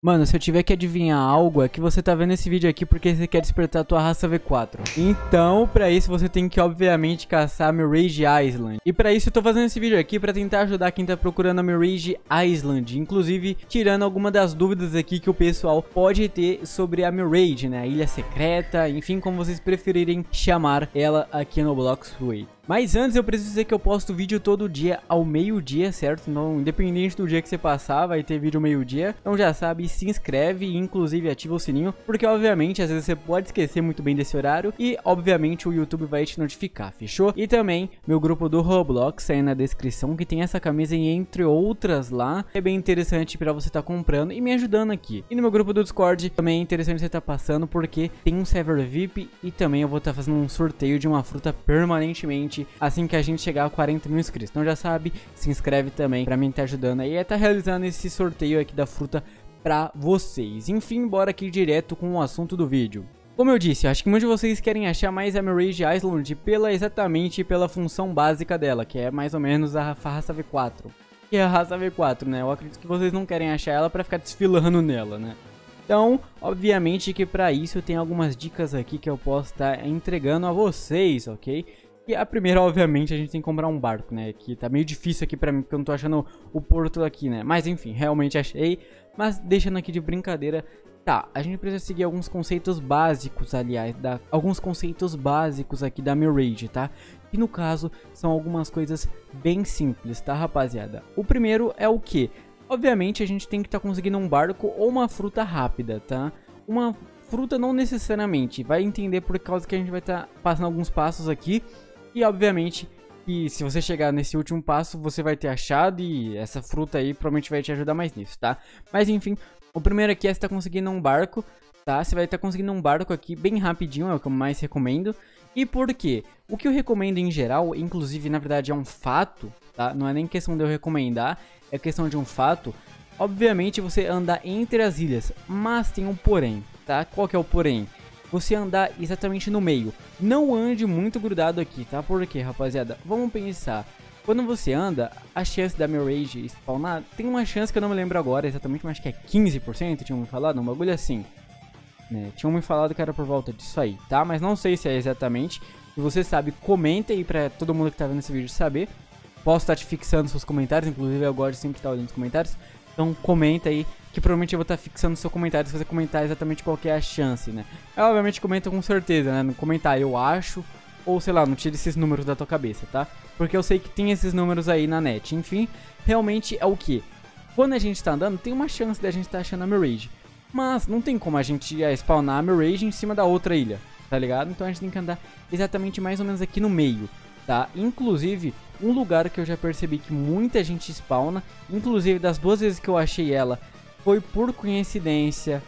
Mano, se eu tiver que adivinhar algo, é que você tá vendo esse vídeo aqui porque você quer despertar a tua raça V4. Então, pra isso, você tem que, obviamente, caçar a Mirage Island. E pra isso, eu tô fazendo esse vídeo aqui pra tentar ajudar quem tá procurando a Mirage Island. Inclusive, tirando alguma das dúvidas aqui que o pessoal pode ter sobre a Mirage, né? A ilha secreta, enfim, como vocês preferirem chamar ela aqui no Bloxway. Mas antes eu preciso dizer que eu posto vídeo todo dia ao meio-dia, certo? Então, independente do dia que você passar, vai ter vídeo meio-dia. Então já sabe, se inscreve e inclusive ativa o sininho, porque obviamente às vezes você pode esquecer muito bem desse horário e obviamente o YouTube vai te notificar, fechou? E também meu grupo do Roblox aí na descrição, que tem essa camisa e entre outras lá. É bem interessante pra você estar comprando e me ajudando aqui. E no meu grupo do Discord também é interessante você estar passando, porque tem um server VIP e também eu vou estar fazendo um sorteio de uma fruta permanentemente assim que a gente chegar a 40 mil inscritos. Então já sabe, se inscreve também pra mim estar ajudando aí a estar realizando esse sorteio aqui da fruta pra vocês. Enfim, bora aqui direto com o assunto do vídeo. Como eu disse, acho que muitos de vocês querem achar mais a Mirage Island exatamente pela função básica dela, que é mais ou menos a raça V4. Que é a raça V4, né? Eu acredito que vocês não querem achar ela pra ficar desfilando nela, né? Então, obviamente que pra isso tem algumas dicas aqui que eu posso estar entregando a vocês, ok? E a primeira, obviamente, a gente tem que comprar um barco, né? Que tá meio difícil aqui pra mim, porque eu não tô achando o porto aqui, né? Mas enfim, realmente achei. Mas deixando aqui de brincadeira, tá, a gente precisa seguir alguns conceitos básicos, aliás, alguns conceitos básicos aqui da Mirage, tá? E no caso, são algumas coisas bem simples, tá, rapaziada? O primeiro é o quê? Obviamente, a gente tem que estar conseguindo um barco ou uma fruta rápida, tá? Uma fruta não necessariamente, vai entender por causa que a gente vai estar passando alguns passos aqui. E obviamente que se você chegar nesse último passo, você vai ter achado e essa fruta aí provavelmente vai te ajudar mais nisso, tá? Mas enfim, o primeiro aqui é você tá conseguindo um barco, tá? Você vai estar conseguindo um barco aqui bem rapidinho, é o que eu mais recomendo. E por quê? O que eu recomendo em geral, inclusive na verdade é um fato, tá? Não é nem questão de eu recomendar, é questão de um fato. Obviamente você anda entre as ilhas, mas tem um porém, tá? Qual que é o porém? Você andar exatamente no meio. Não ande muito grudado aqui, tá? Por quê, rapaziada? Vamos pensar. Quando você anda, a chance da Mirage spawnar, tem uma chance que eu não me lembro agora exatamente, mas acho que é 15%, tinham me falado, um bagulho assim. Né? Tinham me falado que era por volta disso aí, tá? Mas não sei se é exatamente. Se você sabe, comenta aí pra todo mundo que tá vendo esse vídeo saber. Posso estar te fixando seus comentários, inclusive eu gosto de sempre estar olhando os comentários. Então comenta aí, que provavelmente eu vou estar fixando seu comentário se você comentar exatamente qual que é a chance, né? Obviamente comenta com certeza, né? No comentário eu acho, ou sei lá, não tire esses números da tua cabeça, tá? Porque eu sei que tem esses números aí na net. Enfim, realmente é o que? Quando a gente tá andando, tem uma chance de a gente estar achando a Mirage. Mas não tem como a gente spawnar a Mirage em cima da outra ilha, tá ligado? Então a gente tem que andar exatamente mais ou menos aqui no meio, tá? Inclusive, um lugar que eu já percebi que muita gente spawna, inclusive das duas vezes que eu achei ela, foi por coincidência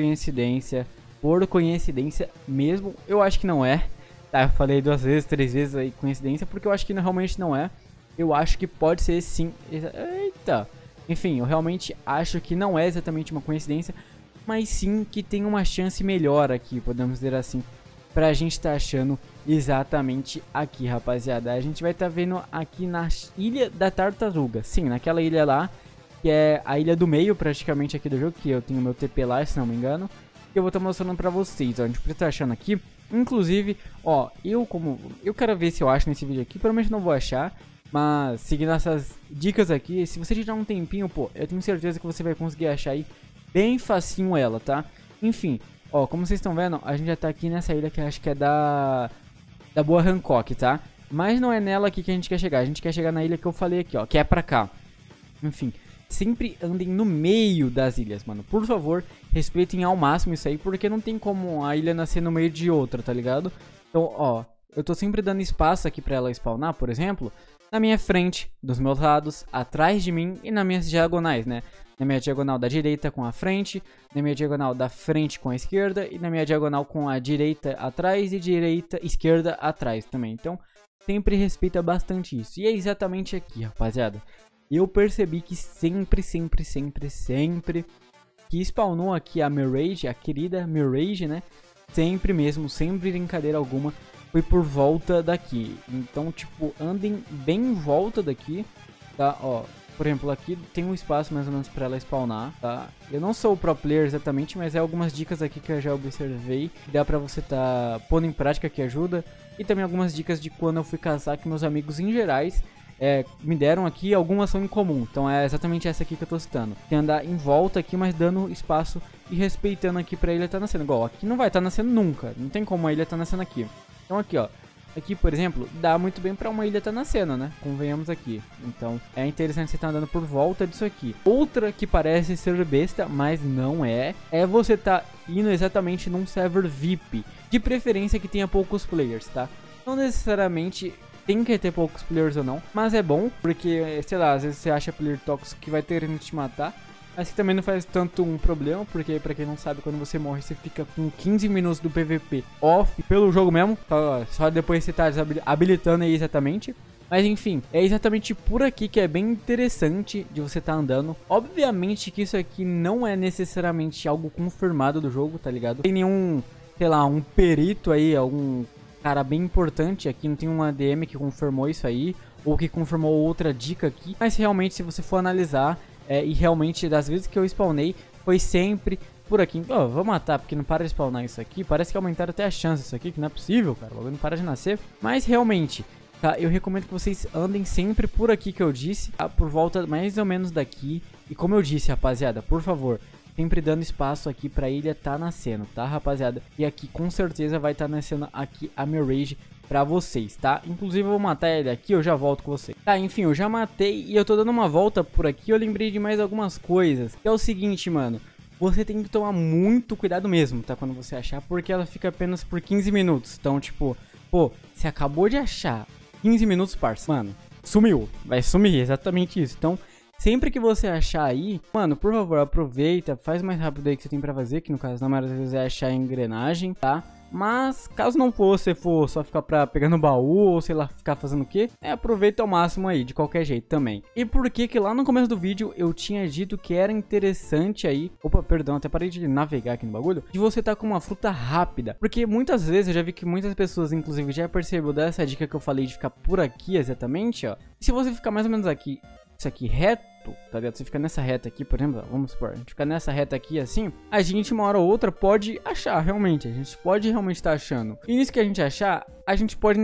mesmo. Eu acho que não é, tá? Eu falei 2 vezes, 3 vezes aí coincidência, porque eu acho que realmente não é. Eu acho que pode ser sim. Eita! Enfim, eu realmente acho que não é exatamente uma coincidência, mas sim que tem uma chance melhor aqui, podemos dizer assim, pra gente estar achando exatamente aqui, rapaziada. A gente vai estar vendo aqui na Ilha da Tartaruga. Sim, naquela ilha lá, que é a ilha do meio praticamente aqui do jogo, que eu tenho meu TP lá, se não me engano. Que eu vou estar mostrando pra vocês, ó. A gente precisa estar achando aqui. Inclusive, ó, eu quero ver se eu acho nesse vídeo aqui. Provavelmente não vou achar, mas seguindo essas dicas aqui, se você tirar um tempinho, pô, eu tenho certeza que você vai conseguir achar aí bem facinho ela, tá? Enfim, ó, como vocês estão vendo, a gente já tá aqui nessa ilha que eu acho que é da Boa Hancock, tá? Mas não é nela aqui que a gente quer chegar. A gente quer chegar na ilha que eu falei aqui, ó, que é pra cá. Enfim, sempre andem no meio das ilhas, mano. Por favor, respeitem ao máximo isso aí, porque não tem como a ilha nascer no meio de outra, tá ligado? Então, ó, eu tô sempre dando espaço aqui pra ela spawnar, por exemplo, na minha frente, dos meus lados, atrás de mim e nas minhas diagonais, né? Na minha diagonal da direita com a frente, na minha diagonal da frente com a esquerda e na minha diagonal com a direita atrás e esquerda atrás também. Então, sempre respeita bastante isso. E é exatamente aqui, rapaziada. Eu percebi que sempre que spawnou aqui a Mirage, a querida Mirage, né? Sempre mesmo, sem brincadeira alguma, foi por volta daqui. Então, tipo, andem bem em volta daqui, tá? Ó, Por exemplo, aqui tem um espaço mais ou menos pra ela spawnar, tá? Eu não sou o pro player exatamente, mas é algumas dicas aqui que eu já observei. Que dá pra você tá pondo em prática que ajuda. E também algumas dicas de quando eu fui caçar que meus amigos em gerais me deram aqui. Algumas são em comum, então é exatamente essa aqui que eu tô citando. Tem andar em volta aqui, mas dando espaço e respeitando aqui pra ilha tá nascendo. Igual, aqui não vai tá nascendo nunca, não tem como a ilha tá nascendo aqui. Então aqui, ó. Aqui, por exemplo, dá muito bem pra uma ilha tá nascendo, né? Convenhamos aqui. Então, é interessante você estar andando por volta disso aqui. Outra que parece ser besta, mas não é você tá indo exatamente num server VIP. De preferência que tenha poucos players, tá? Não necessariamente tem que ter poucos players ou não, mas é bom, porque, sei lá, às vezes você acha player tóxico que vai ter que te matar. Mas que também não faz tanto um problema, porque pra quem não sabe, quando você morre, você fica com 15 minutos do PVP off pelo jogo mesmo. Só depois você tá habilitando aí exatamente. Mas enfim, é exatamente por aqui que é bem interessante de você tá andando. Obviamente que isso aqui não é necessariamente algo confirmado do jogo, tá ligado? Tem nenhum, sei lá, um perito aí, algum cara bem importante aqui, não tem uma ADM que confirmou isso aí, ou que confirmou outra dica aqui. Mas realmente, se você for analisar... e realmente, das vezes que eu spawnei, foi sempre por aqui. Vou matar, porque não para de spawnar isso aqui. Parece que aumentaram até a chance isso aqui, que não é possível, cara. O bagulho não para de nascer. Mas realmente, tá, eu recomendo que vocês andem sempre por aqui que eu disse, tá? Por volta mais ou menos daqui. E como eu disse, rapaziada, por favor, sempre dando espaço aqui pra ilha tá nascendo, tá, rapaziada? E aqui com certeza vai tá nascendo aqui a Mirage pra vocês, tá? Inclusive eu vou matar ele aqui, eu já volto com vocês. Tá, enfim, eu já matei e eu tô dando uma volta por aqui. Eu lembrei de mais algumas coisas. Que é o seguinte, mano. Você tem que tomar muito cuidado mesmo, tá? Quando você achar, porque ela fica apenas por 15 minutos. Então, tipo, pô, você acabou de achar 15 minutos, parça. Mano, sumiu. Vai sumir, exatamente isso. Então, sempre que você achar aí, mano, por favor, aproveita, faz mais rápido aí que você tem pra fazer, que no caso, na maioria das vezes é achar a engrenagem, tá? Mas, caso não for, você for só ficar pegando baú, ou sei lá, ficar fazendo o quê, aproveita ao máximo aí, de qualquer jeito também. E por que lá no começo do vídeo eu tinha dito que era interessante aí, opa, perdão, até parei de navegar aqui no bagulho, de você tá com uma fruta rápida. Porque muitas vezes eu já vi que muitas pessoas, inclusive, já percebeu dessa dica que eu falei de ficar por aqui exatamente, ó. E se você ficar mais ou menos aqui, isso aqui reto, tá ligado? Você fica nessa reta aqui, por exemplo, vamos supor, a gente fica nessa reta aqui assim, a gente uma hora ou outra pode achar, realmente, a gente pode realmente estar achando. E nisso que a gente achar, a gente pode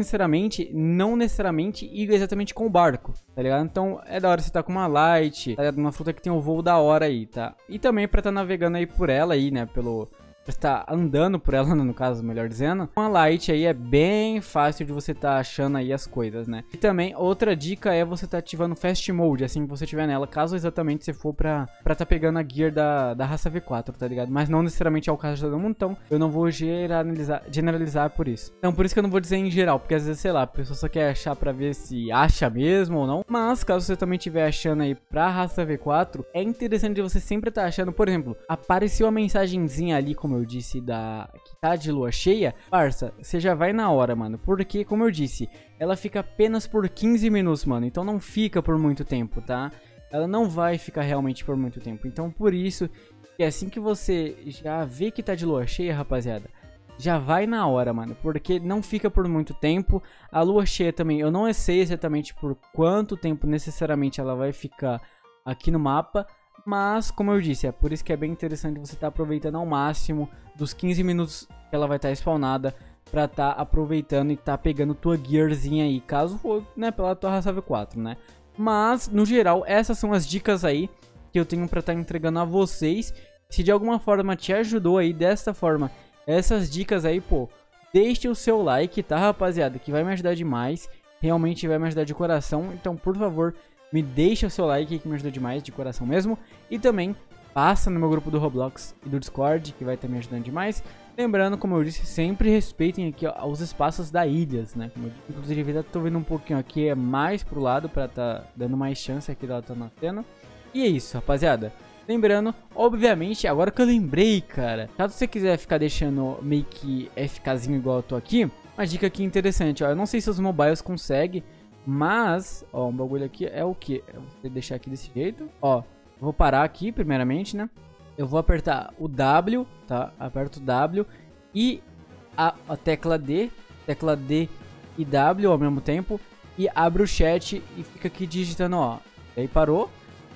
não necessariamente ir exatamente com o barco, tá ligado? Então é da hora você tá com uma light, tá ligado? Uma fruta que tem um voo da hora aí, tá? E também pra tá navegando aí por ela aí, né, pra estar andando por ela, no caso, melhor dizendo. Uma light aí é bem fácil de você estar achando aí as coisas, né? E também, outra dica é você estar ativando Fast Mode, assim que você tiver nela, caso exatamente você for pra tá pegando a gear da raça V4, tá ligado? Mas não necessariamente é o caso de todo mundo, então eu não vou generalizar por isso. Então, por isso que eu não vou dizer em geral, porque às vezes, sei lá, a pessoa só quer achar pra ver se acha mesmo ou não. Mas, caso você também estiver achando aí pra raça V4, é interessante você sempre estar achando, por exemplo, apareceu a mensagenzinha ali, como eu disse, que tá de lua cheia, parça, você já vai na hora, mano, porque, como eu disse, ela fica apenas por 15 minutos, mano, então não fica por muito tempo, tá? Ela não vai ficar realmente por muito tempo, então por isso, que assim que você já vê que tá de lua cheia, rapaziada, já vai na hora, mano, porque não fica por muito tempo. A lua cheia também, eu não sei exatamente por quanto tempo necessariamente ela vai ficar aqui no mapa, mas, como eu disse, é por isso que é bem interessante você estar aproveitando ao máximo dos 15 minutos que ela vai estar spawnada, pra estar aproveitando e estar pegando tua gearzinha aí, caso for, né, pela tua raça V4, né? Mas, no geral, essas são as dicas aí que eu tenho pra estar entregando a vocês. Se de alguma forma te ajudou aí, desta forma, essas dicas aí, pô, deixe o seu like, tá, rapaziada? Que vai me ajudar demais, realmente vai me ajudar de coração, então, por favor, me deixa o seu like que me ajuda demais, de coração mesmo. E também passa no meu grupo do Roblox e do Discord, que vai estar me ajudando demais. Lembrando, como eu disse, sempre respeitem aqui ó, os espaços da ilhas, né? Como eu, inclusive, eu tô vendo um pouquinho aqui, é mais pro lado, pra tá dando mais chance aqui dela tá nascendo. E é isso, rapaziada. Lembrando, obviamente, agora que eu lembrei, cara, caso você quiser ficar deixando meio que FKzinho igual eu tô aqui, uma dica aqui interessante, ó. Eu não sei se os mobiles conseguem, mas, ó, um bagulho aqui é o que? Eu vou deixar aqui desse jeito. Ó, vou parar aqui primeiramente, né? Eu vou apertar o W, tá? Aperto o W e a tecla D e W ao mesmo tempo. E abre o chat e fica aqui digitando, ó. Aí parou.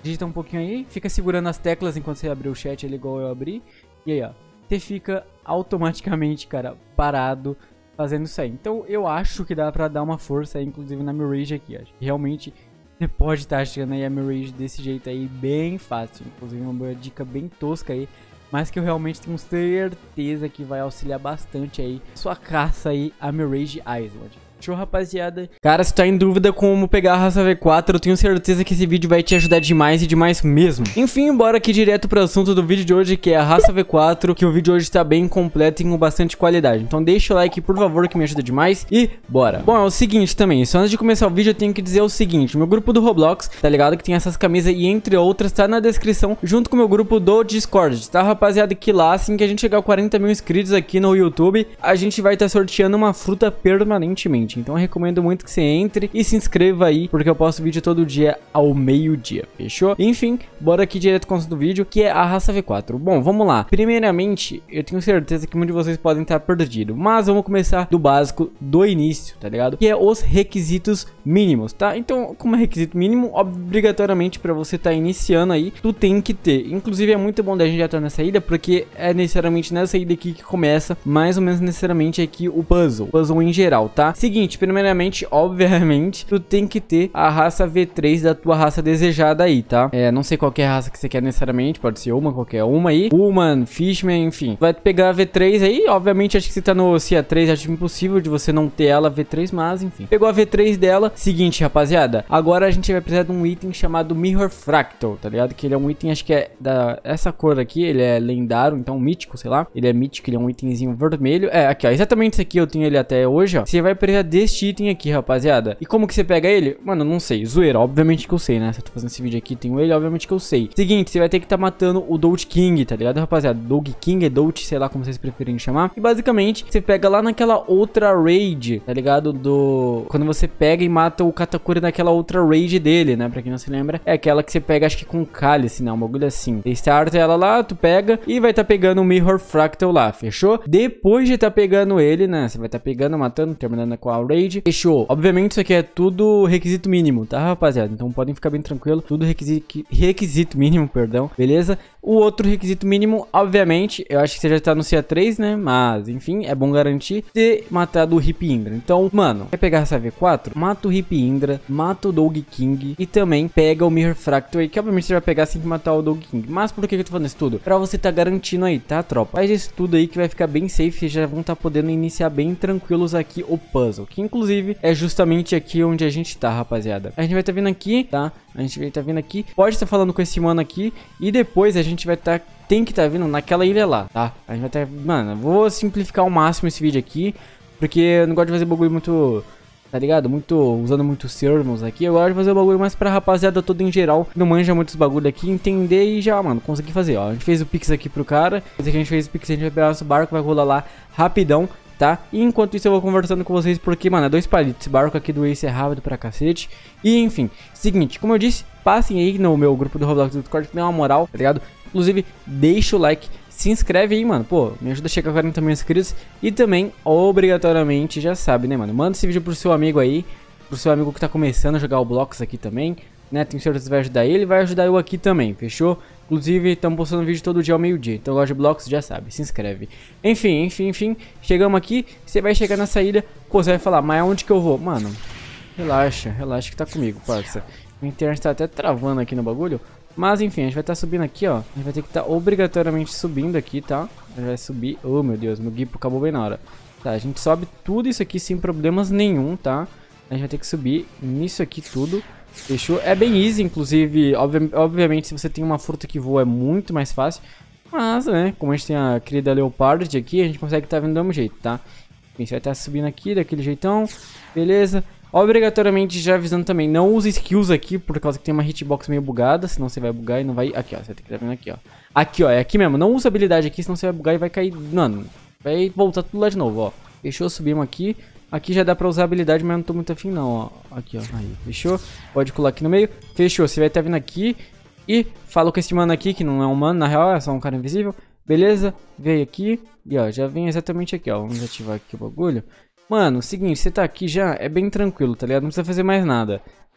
digita um pouquinho aí, fica segurando as teclas enquanto você abrir o chat ali igual eu abri. E aí, ó, você fica automaticamente, cara, parado fazendo isso aí. Então eu acho que dá pra dar uma força aí, inclusive na Mirage aqui, ó. Realmente você pode estar achando aí a Mirage desse jeito aí bem fácil. Inclusive uma dica bem tosca aí, mas que eu realmente tenho certeza que vai auxiliar bastante aí sua caça aí a Mirage Island. Show, rapaziada. Cara, se tá em dúvida como pegar a raça V4, eu tenho certeza que esse vídeo vai te ajudar demais e demais mesmo. Enfim, bora aqui direto pro assunto do vídeo de hoje, que é a raça V4, que o vídeo hoje tá bem completo e com bastante qualidade. Então deixa o like, por favor, que me ajuda demais e bora. Bom, é o seguinte também, só antes de começar o vídeo eu tenho que dizer o seguinte, meu grupo do Roblox, tá ligado? Que tem essas camisas e entre outras, tá na descrição, junto com o meu grupo do Discord, tá, rapaziada? Que lá, assim que a gente chegar a 40 mil inscritos aqui no YouTube, a gente vai estar sorteando uma fruta permanentemente. Então eu recomendo muito que você entre e se inscreva aí, porque eu posto vídeo todo dia ao meio-dia, fechou? Enfim, bora aqui direto com o assunto do vídeo, que é a raça V4. Bom, vamos lá. Primeiramente, eu tenho certeza que muitos de vocês podem estar perdidos, mas vamos começar do básico, do início, tá ligado? Que é os requisitos mínimos, tá? Então, como é requisito mínimo, obrigatoriamente para você estar iniciando aí, tu tem que ter. Inclusive, é muito bom da gente já estar nessa ilha, porque é necessariamente nessa ilha aqui que começa, mais ou menos necessariamente aqui o puzzle em geral, tá? Seguinte, primeiramente, obviamente, tu tem que ter a raça V3 da tua raça desejada aí, tá? Não sei qual que é a raça que você quer necessariamente, pode ser uma, qualquer uma aí. Human, Fishman, enfim. Vai pegar a V3 aí, obviamente, acho que você tá no CA3, acho impossível de você não ter ela V3, mas enfim. Pegou a V3 dela. Seguinte, rapaziada, agora a gente vai precisar de um item chamado Mirror Fractal, tá ligado? Que ele é um item, acho que é essa cor aqui, ele é lendário, então mítico, sei lá. Ele é mítico, ele é um itemzinho vermelho. Aqui, ó, exatamente esse aqui eu tenho ele até hoje, ó. Você vai precisar deste item aqui, rapaziada. E como que você pega ele? Mano, não sei, zoeira, obviamente que eu sei, né? Se eu tô fazendo esse vídeo aqui, tenho ele, obviamente que eu sei. Seguinte, você vai ter que estar matando o Dodge King, tá ligado, rapaziada? Dog King é Dodge, sei lá como vocês preferem chamar. E basicamente, você pega lá naquela outra raid, tá ligado? Quando você pega e mata o Katakuri naquela outra raid dele, né? Pra quem não se lembra, é aquela que você pega, acho que com cálice, né? Um bagulho assim. Você starta ela lá, tu pega e vai estar pegando o Mirror Fractal lá, fechou? Depois de estar pegando ele, né? Você vai estar pegando, matando, terminando com a raid. Fechou. Obviamente isso aqui é tudo requisito mínimo, tá, rapaziada? Então podem ficar bem tranquilo. Tudo requisito mínimo, perdão. Beleza? O outro requisito mínimo, obviamente, eu acho que você já tá no CA3, né? Mas, enfim, é bom garantir ter matado o Hip Indra. Então, mano, quer pegar essa V4? Mata o Hip Indra, mata o Dog King e também pega o Mirror Fractal aí, que obviamente você vai pegar assim que matar o Dog King. Mas por que eu tô falando isso tudo? Pra você tá garantindo aí, tá, tropa? Faz isso tudo aí que vai ficar bem safe e já vão tá podendo iniciar bem tranquilos aqui o puzzle, que inclusive é justamente aqui onde a gente tá, rapaziada. A gente vai tá vindo aqui, tá? A gente vai tá vindo aqui. Pode estar falando com esse mano aqui. E depois a gente vai tá... Tem que tá vindo naquela ilha lá, tá? A gente vai tá... Mano, eu vou simplificar ao máximo esse vídeo aqui. Porque eu não gosto de fazer bagulho muito... Tá ligado? Usando muitos termos aqui. Eu gosto de fazer o bagulho mais pra rapaziada toda em geral. Não manja muitos bagulho aqui. Entender e já, mano, conseguir fazer, ó. A gente fez o pix aqui pro cara. Depois que a gente fez o pix, a gente vai pegar nosso barco. Vai rolar lá rapidão, tá? E enquanto isso eu vou conversando com vocês, porque, mano, é 2 palitos. Esse barco aqui do Ace é rápido pra cacete. E, enfim, seguinte, como eu disse, passem aí no meu grupo do Roblox do Discord, que dá uma moral, tá ligado? Inclusive, deixa o like, se inscreve aí, mano. Pô, me ajuda a chegar a 40 mil inscritos. E também, obrigatoriamente, já sabe, né, mano? Manda esse vídeo pro seu amigo aí, pro seu amigo que tá começando a jogar o Blox aqui também, né? Tenho certeza que vai ajudar ele, vai ajudar eu aqui também, fechou? Inclusive, estamos postando vídeo todo dia ao meio-dia. Então, gosta de Blox, já sabe, se inscreve. Enfim. Chegamos aqui, você vai chegar nessa ilha. Pô, você vai falar, mas aonde que eu vou? Mano, relaxa que tá comigo, parça. Minha internet tá até travando aqui no bagulho. Mas, enfim, a gente vai estar subindo aqui, ó. A gente vai ter que estar obrigatoriamente subindo aqui, tá? A gente vai subir... Oh, meu Deus, meu guipo acabou bem na hora. Tá, a gente sobe tudo isso aqui sem problemas nenhum, tá? A gente vai ter que subir nisso aqui tudo. Fechou? É bem easy, inclusive, obviamente, se você tem uma fruta que voa é muito mais fácil. Mas, né, como a gente tem a querida Leopard aqui, a gente consegue estar vindo do mesmo jeito, tá? A gente vai estar subindo aqui, daquele jeitão. Beleza. Obrigatoriamente, já avisando também, não use skills aqui, por causa que tem uma hitbox meio bugada, senão você vai bugar e não vai... Aqui, ó, você tem que estar vendo aqui, ó. Aqui, ó, é aqui mesmo, não usa habilidade aqui, senão você vai bugar e vai cair... Mano, vai voltar tudo lá de novo, ó. Fechou, subimos aqui. Aqui já dá pra usar habilidade, mas eu não tô muito afim não, ó. Aqui, ó, aí, fechou. Pode colar aqui no meio. Fechou, você vai estar vindo aqui e fala com esse mano aqui, que não é um mano, na real, é só um cara invisível. Beleza, veio aqui e, ó, já vem exatamente aqui, ó. Vamos ativar aqui o bagulho. Mano, seguinte, você tá aqui já, é bem tranquilo, tá ligado? Não precisa fazer mais nada.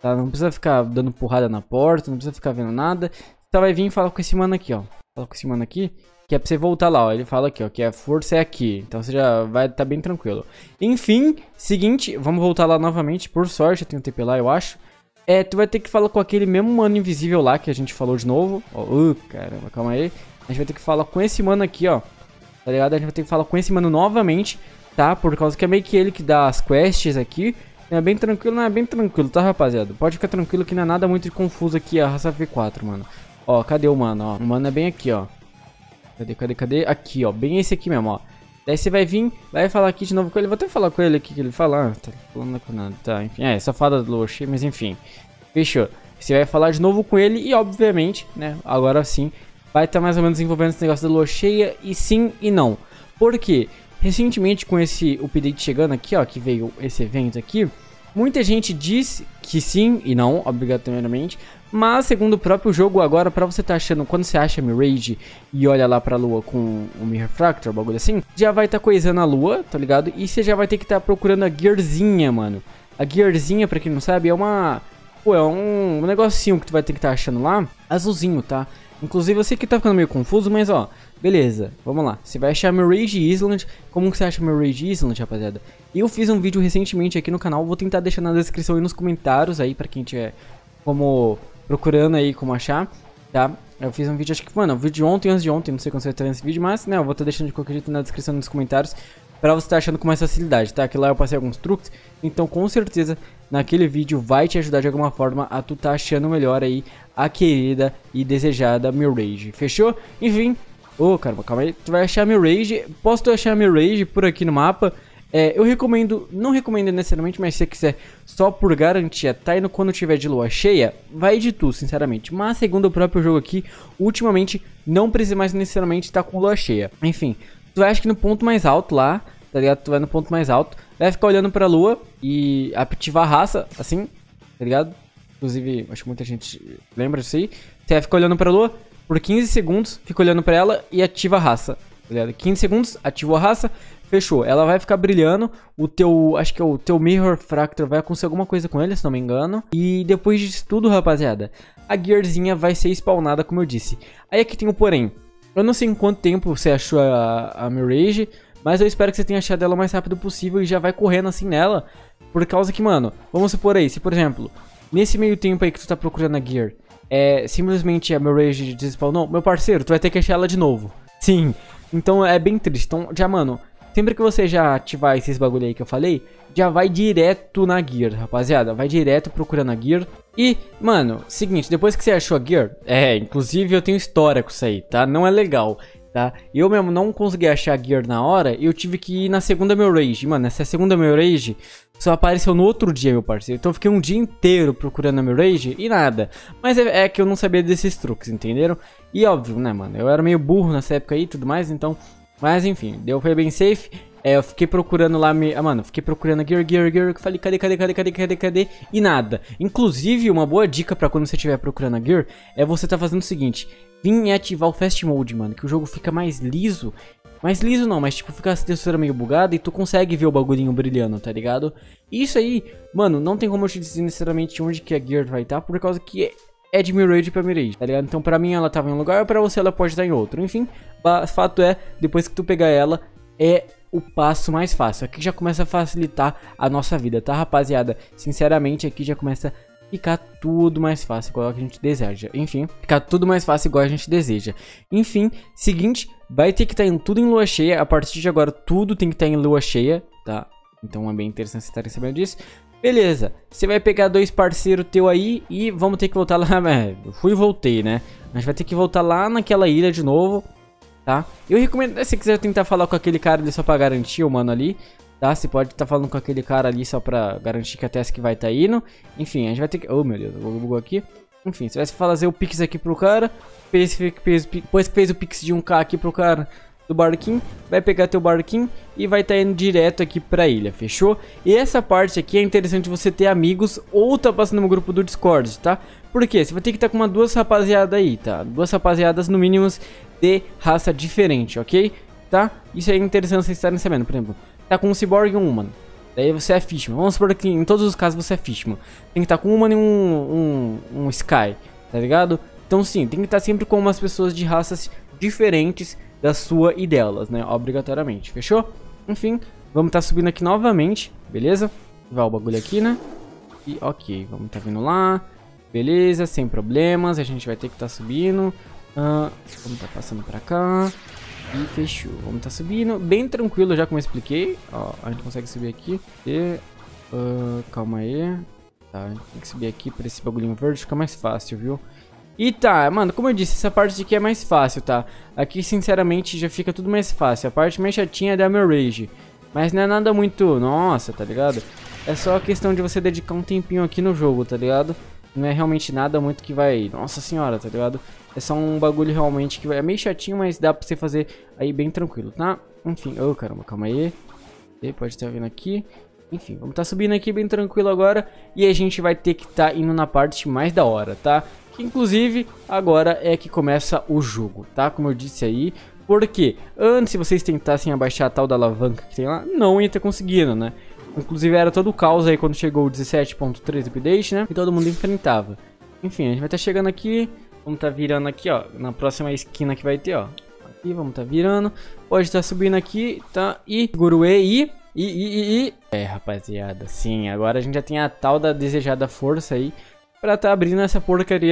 tá? Não precisa ficar dando porrada na porta, não precisa ficar vendo nada. Você vai vir e falar com esse mano aqui, ó. Fala com esse mano aqui, que é pra você voltar lá, ó. Ele fala aqui, ó, que a força é aqui. Então você já vai tá bem tranquilo. Enfim, seguinte, vamos voltar lá novamente. Por sorte, eu tenho TP lá, eu acho. Tu vai ter que falar com aquele mesmo mano invisível lá que a gente falou de novo. Ó, caramba, calma aí. A gente vai ter que falar com esse mano aqui, ó. Tá ligado? A gente vai ter que falar com esse mano novamente, tá? Por causa que é meio que ele que dá as quests aqui. É bem tranquilo, não é bem tranquilo, tá, rapaziada? Pode ficar tranquilo que não é nada muito confuso aqui a raça V4, mano. Ó, cadê o mano, ó? O mano é bem aqui, ó. Cadê? Aqui, ó. Bem esse aqui mesmo, ó. Daí você vai vir, vai falar aqui de novo com ele. Vou até falar com ele aqui, que ele fala. Ah, tá falando com nada. Tá, enfim. Safada do Luoxi, mas enfim. Fechou. Você vai falar de novo com ele e, obviamente, né, agora sim, vai estar mais ou menos envolvendo esse negócio da lua cheia e sim e não. Por quê? Recentemente, com esse update chegando aqui, ó, que veio esse evento aqui, muita gente diz que sim e não, obrigatoriamente, mas segundo o próprio jogo agora, pra você tá achando, quando você acha a Mirage e olha lá pra lua com o Mirror Fracture, bagulho assim, já vai tá coisando a lua, tá ligado? E você já vai ter que tá procurando a gearzinha, mano. A gearzinha, pra quem não sabe, é uma... Pô, é um negocinho que tu vai ter que tá achando lá, azulzinho, tá? Inclusive eu sei que tá ficando meio confuso, mas ó, beleza, vamos lá. Você vai achar Mirage Island. Como que você acha Mirage Island, rapaziada? Eu fiz um vídeo recentemente aqui no canal, vou tentar deixar na descrição e nos comentários aí pra quem tiver como procurando aí como achar, tá? Eu fiz um vídeo, acho que, mano, um vídeo de ontem, antes de ontem, não sei quando você vai estar nesse vídeo, mas, né, eu vou estar deixando de qualquer jeito na descrição e nos comentários pra você estar achando com mais facilidade, tá? Que lá eu passei alguns truques, então com certeza naquele vídeo vai te ajudar de alguma forma a tu tá achando melhor aí a querida e desejada Mirage, fechou? Enfim, caramba, calma aí, tu vai achar a Mirage, posso tu achar a Mirage por aqui no mapa. Eu recomendo, não recomendo necessariamente, mas se você quiser só por garantia, tá indo quando tiver de lua cheia, vai de tu, sinceramente. Mas segundo o próprio jogo aqui, ultimamente não precisa mais necessariamente estar com lua cheia. Enfim, tu vai acho que no ponto mais alto lá, tá ligado? Tu vai no ponto mais alto, vai ficar olhando pra lua e ativar a raça, assim, tá ligado? Inclusive, acho que muita gente lembra disso aí. Você vai ficar olhando pra lua por 15 segundos, fica olhando pra ela e ativa a raça, tá ligado? 15 segundos, ativou a raça. Fechou, ela vai ficar brilhando, o teu, acho que é o teu Mirror Fracture vai acontecer alguma coisa com ele, se não me engano. E depois disso tudo, rapaziada, a gearzinha vai ser spawnada, como eu disse. Aí aqui tem um porém, eu não sei em quanto tempo você achou a Mirage, mas eu espero que você tenha achado ela o mais rápido possível e já vai correndo assim nela. Por causa que, mano, vamos supor aí, se por exemplo, nesse meio tempo aí que tu tá procurando a gear, simplesmente a Mirage despawnou, meu parceiro, tu vai ter que achar ela de novo. Sim, então é bem triste, então já, mano... Sempre que você já ativar esses bagulho aí que eu falei, já vai direto na gear, rapaziada. Vai direto procurando a gear. E, mano, seguinte, depois que você achou a gear... inclusive eu tenho história com isso aí, tá? Não é legal, tá? Eu mesmo não consegui achar a gear na hora, eu tive que ir na segunda Mirage. Mano, essa segunda Mirage só apareceu no outro dia, meu parceiro. Então eu fiquei um dia inteiro procurando a Mirage e nada. Mas é que eu não sabia desses truques, entenderam? E óbvio, né, mano? Eu era meio burro nessa época aí e tudo mais, então... Mas enfim, foi bem safe. Eu fiquei procurando lá, mano, fiquei procurando gear, que falei, cadê? E nada. Inclusive, uma boa dica pra quando você estiver procurando a gear é você tá fazendo o seguinte: vim e ativar o Fast Mode, mano, que o jogo fica mais liso. Mais liso não, mas tipo, fica a textura meio bugada e tu consegue ver o bagulhinho brilhando, tá ligado? Isso aí, mano, não tem como eu te dizer necessariamente onde que a gear vai estar, por causa que é de Mirage pra Mirage, tá ligado? Então pra mim ela tava em um lugar, pra você ela pode estar em outro. Enfim, fato é, depois que tu pegar ela, é o passo mais fácil. Aqui já começa a facilitar a nossa vida, tá, rapaziada? Sinceramente, aqui já começa a ficar tudo mais fácil, igual a gente deseja. Enfim, ficar tudo mais fácil igual a gente deseja. Enfim, seguinte, vai ter que estar tudo em lua cheia. A partir de agora, tudo tem que estar em lua cheia, tá? Então é bem interessante vocês estarem sabendo disso. Beleza, você vai pegar dois parceiros teu aí e vamos ter que voltar lá. Eu fui e voltei, né? A gente vai ter que voltar lá naquela ilha de novo, tá? Eu recomendo, se você quiser tentar falar com aquele cara ali só pra garantir o mano ali, tá? Você pode estar falando com aquele cara ali só pra garantir que a task vai estar indo. Enfim, a gente vai ter que... Oh, meu Deus, bugou aqui. Enfim, você vai fazer o pix aqui pro cara. Depois que fez o pix de 1k aqui pro cara do barquinho, vai pegar teu barquinho e vai estar indo direto aqui pra ilha, fechou? E essa parte aqui é interessante você ter amigos ou tá passando no grupo do Discord, tá? Por quê? Você vai ter que estar com duas rapaziadas aí, tá? Duas rapaziadas no mínimo de raça diferente, ok? Tá? Isso aí é interessante vocês estarem sabendo, por exemplo, tá com um Cyborg e um Human. Daí você é Fishman. Vamos supor que em todos os casos você é Fishman. Tem que estar com um Human e um Sky, tá ligado? Então sim, tem que estar sempre com umas pessoas de raças diferentes da sua e delas, né? Obrigatoriamente, fechou? Enfim, vamos estar subindo aqui novamente, beleza? Vai o bagulho aqui, né? E ok, vamos estar vindo lá. Beleza, sem problemas. A gente vai ter que estar subindo. Vamos estar passando pra cá. E fechou. Vamos estar subindo. Bem tranquilo, já como eu expliquei. Ó, a gente consegue subir aqui. E, calma aí. Tá, a gente tem que subir aqui pra esse bagulhinho verde. Fica mais fácil, viu? E tá, mano, como eu disse, essa parte aqui é mais fácil, tá? Aqui, sinceramente, já fica tudo mais fácil. A parte mais chatinha é da meu Rage. Mas não é nada muito... Nossa, tá ligado? É só a questão de você dedicar um tempinho aqui no jogo, tá ligado? Não é realmente nada muito que vai... Nossa senhora, tá ligado? É só um bagulho realmente que vai... É meio chatinho, mas dá pra você fazer aí bem tranquilo, tá? Enfim, oh caramba, calma aí. E pode estar vindo aqui. Enfim, vamos estar subindo aqui bem tranquilo agora. E a gente vai ter que estar indo na parte mais da hora, tá? Que inclusive agora é que começa o jogo, tá? Como eu disse aí. Porque antes, se vocês tentassem abaixar a tal da alavanca que tem lá, não ia ter conseguido, né? Inclusive era todo o caos aí quando chegou o 17.3 update, né? E todo mundo enfrentava. Enfim, a gente vai estar chegando aqui. Vamos estar virando aqui, ó. Na próxima esquina que vai ter, ó. Aqui, vamos estar virando. Pode estar subindo aqui, tá? E Guruê e... É, rapaziada, sim. Agora a gente já tem a tal da desejada força aí pra estar abrindo essa porcaria